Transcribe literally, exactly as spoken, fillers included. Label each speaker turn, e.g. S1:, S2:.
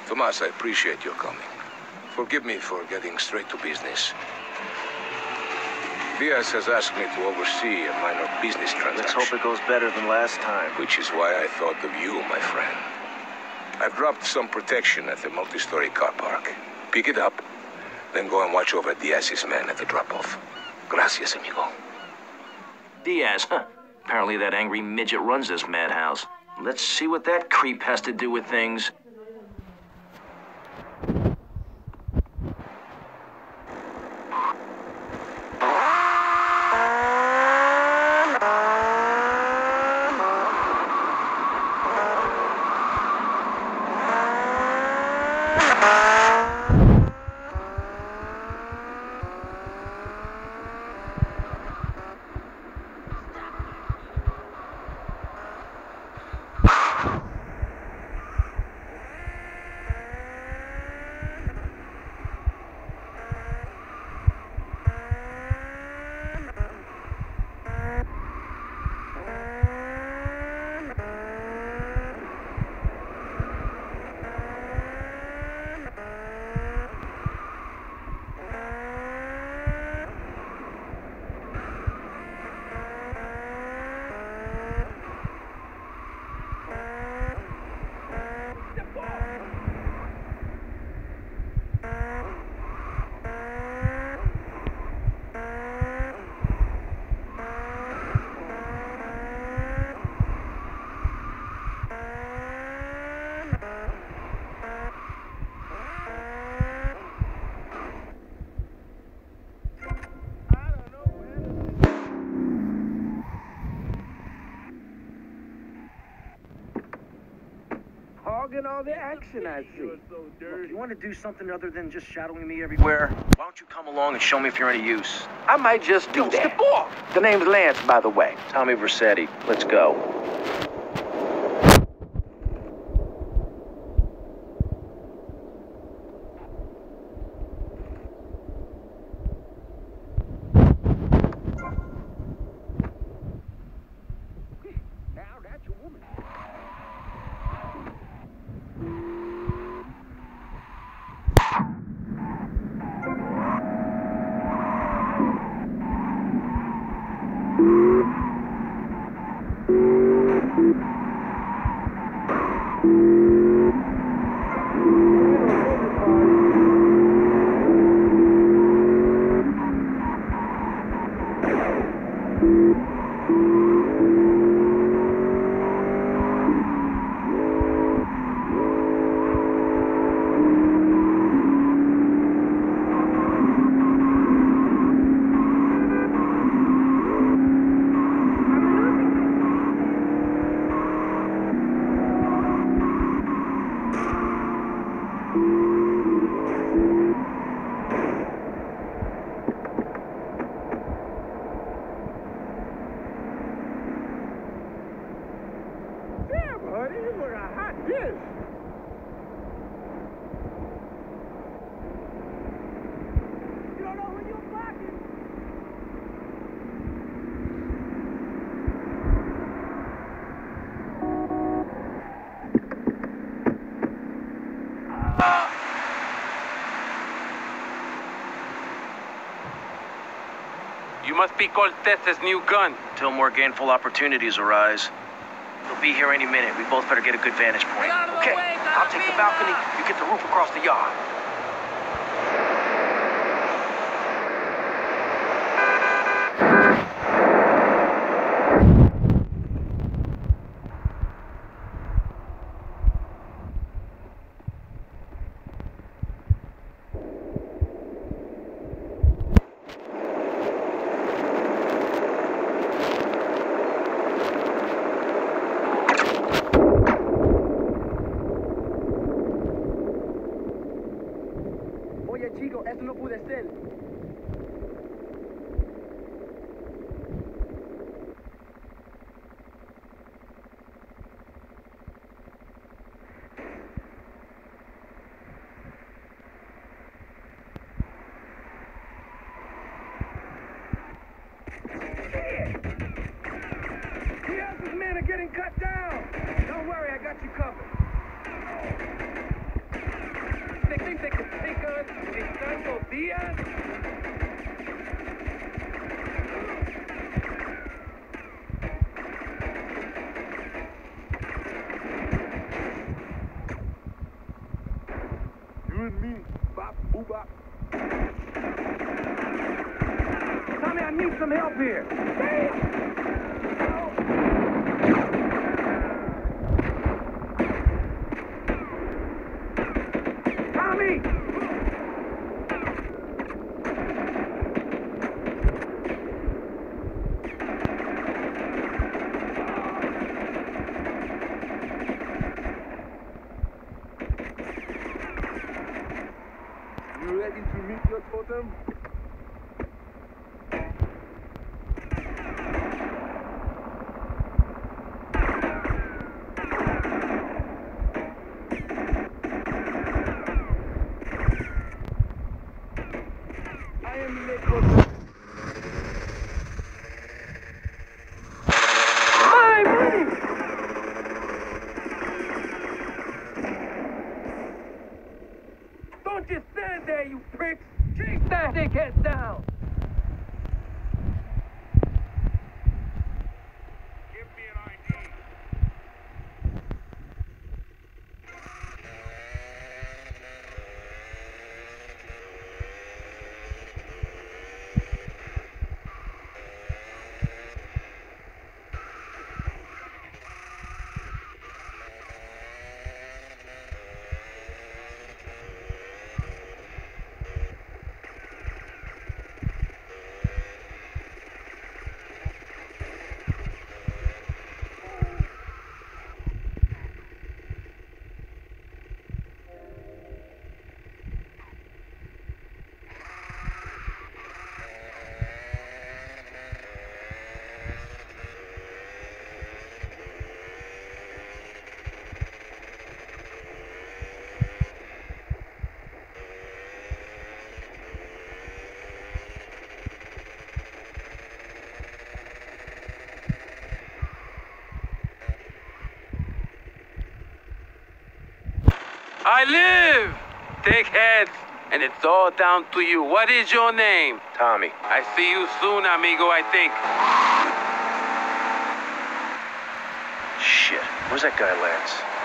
S1: Tomas, I appreciate your coming. Forgive me for getting straight to business. Diaz has asked me to oversee a minor business transaction.
S2: Let's hope it goes better than last time.
S1: Which is why I thought of you, my friend. I've dropped some protection at the multi-story car park. Pick it up, then go and watch over Diaz's men at the drop-off. Gracias, amigo.
S2: Diaz, huh? Apparently that angry midget runs this madhouse. Let's see what that creep has to do with things.
S3: Hogging all the action, I see. Look, you want to do something other than just shadowing me everywhere? Why don't you come along and show me if you're any use?
S4: I might just do
S3: Yo,
S4: that.
S3: step off!
S4: The name's Lance, by the way.
S2: Tommy Vercetti. Let's go.
S3: Now, that's your woman.
S5: You must be Cortez's new gun.
S2: Until more gainful opportunities arise. He'll be here any minute. We both better get a good vantage point.
S3: Okay, I'll take the balcony. You get the roof across the yard. Chico, esto no puede ser. Diaz's men are getting cut down. Don't worry, I got you covered.
S5: They think they can take on Ricardo Diaz?
S1: You and me, bop, boo, bop.
S3: Tommy, I need some help here. Tommy!
S1: You ready to meet your totem? I am the totem.
S3: My money! Don't just stand there, you pricks! Chase that dickhead down!
S1: Give me an I D.
S5: I live! Take heads, and it's all down to you. What is your name?
S3: Tommy.
S5: I see you soon, amigo, I think.
S3: Shit, where's that guy, Lance?